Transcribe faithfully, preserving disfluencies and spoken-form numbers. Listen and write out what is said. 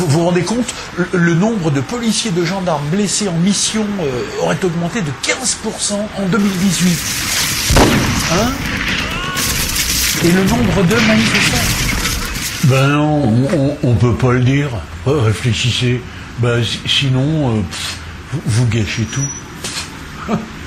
Vous vous rendez compte, le, le nombre de policiers, de gendarmes blessés en mission euh, aurait augmenté de quinze pour cent en deux mille dix-huit. Hein? Et le nombre de manifestants? Ben non, on, on peut pas le dire. Oh, réfléchissez. Ben, sinon, euh, pff, vous, vous gâchez tout.